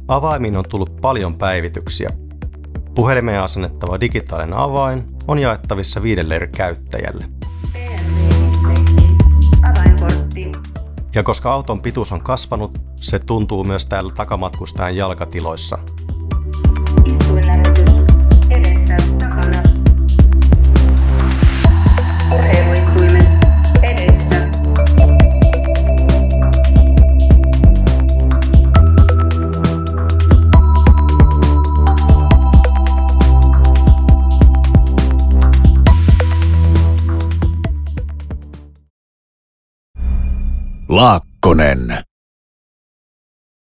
Avaimiin on tullut paljon päivityksiä. Puhelimeen asennettava digitaalinen avain on jaettavissa 5 eri käyttäjälle. Ja koska auton pituus on kasvanut, se tuntuu myös täällä takamatkustajan jalkatiloissa. Istuinlämmitys edessä takana. Urheiluistuimet edessä. Laakkonen.